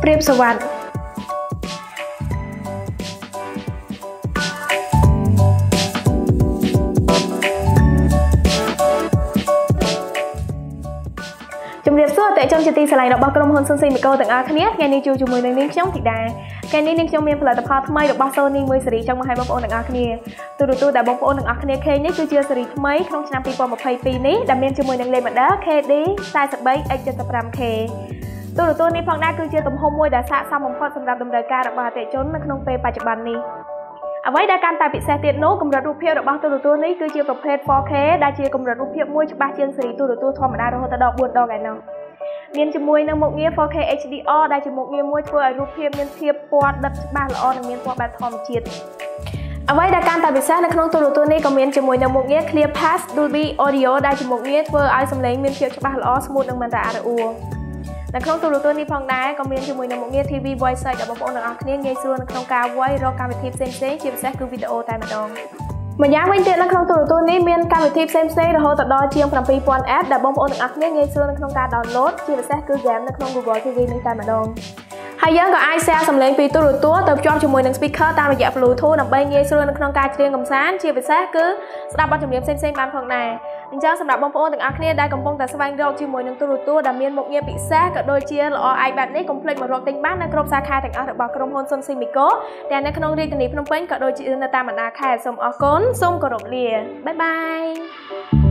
ព្រៀបសវត្ថិជំរាបសួរតេជុំជាទីស្រឡាញ់របស់ក្រុមហ៊ុនស៊ុនស៊ីមីកូទាំងអស់គ្នាថ្ងៃនេះជួបជាមួយនឹងនាងខ្ញុំធីតាថ្ងៃនេះនាងខ្ញុំមានផលិតផលថ្មីរបស់ Sony មួយស៊េរីចង់មកឲ្យបងប្អូនទាំងអស់គ្នាទូរទស្សន៍ដែលបងប្អូនទាំងអស់គ្នាឃើញនេះគឺជាស៊េរីថ្មីក្នុងឆ្នាំ2022នេះដែលមានជាមួយនឹងលេខ model KD 43X75K ទូរទស្សន៍នេះផងដែរគឺជាទំហំមួយដែលស័ក្តិសមបំផុតសម្រាប់តម្រូវការរបស់អតិថិជននៅក្នុងពេលបច្ចុប្បន្ននេះអ្វីដែលកាន់តែពិសេសទៀតនោះកម្រិតរូបភាពរបស់ទូរទស្សន៍នេះគឺជាប្រភេទ 4K ដែលជាកម្រិតរូបភាពមួយច្បាស់ជាងស៊េរីទូរទស្សន៍ធម្មតារហូតដល់4ដងឯណោះមានជាមួយនឹងមុខងារ 4K HDR ដែលជាមុខងារមួយធ្វើឲ្យរូបភាពមានភាពពណ៌ដិតច្បាស់ល្អនិងមានពណ៌បែបធម្មជាតិអ្វីដែលកាន់តែពិសេសនៅក្នុងទូរទស្សន៍នេះក៏មានជាមួយនឹងមុខងារ Clear Pass Dolby Audio ដែលជាមុខងារធ្វើឲ្យសំឡេងមានភាពច្បាស់ល្អស្មូតនិងមិនរអាក់រអួលនៅក្នុងទូរទស្សន៍នេះផងដែរក៏មានជាមួយនឹងមុខងារ TV Voice Search ដែលបងប្អូនទាំងអស់គ្នាងាយស្រួលនៅក្នុងការវាយរកកម្មវិធីផ្សេងៗជាពិសេសគឺវីដេអូតែម្ដងម្យ៉ាងវិញទៀតនៅក្នុងទូរទស្សន៍នេះមានកម្មវិធីផ្សេងៗរហូតដល់ជាង 7000 app ដែលបងប្អូនទាំងអស់គ្នាងាយស្រួលនៅក្នុងការ download ជាពិសេសគឺ game នៅក្នុង Google TV នេះតែម្ដងហើយយើងក៏អាច share សំឡេងពីទូរទស្សន៍ទៅភ្ជាប់ជាមួយនឹង speaker តាមរយៈ Bluetooth ដើម្បីងាយស្រួលនៅក្នុងការច្រៀងកម្សាន្តជាពិសេសគឺស្ដាប់បទចម្រៀងផ្សេងៗបានផងដែរអញ្ចឹងសម្រាប់បងប្អូនទាំងអស់គ្នាដែលកំពុងតែស្វែងរកជាមួយនឹងទូរទស្សន៍ដែលមានមុខងារពិសេសក៏ដូចជាល្អឯកបែបនេះកុំភ្លេចមករកទិញបាននៅគ្រប់សាខាទាំងអស់របស់ក្រុមហ៊ុនស៊ុនស៊ីមីកូទាំងនៅក្នុងរាជធានីភ្នំពេញក៏ដូចជានៅតាមបណ្ដាខេត្តសូមអរគុណសូមគោរពលាបាយបាយ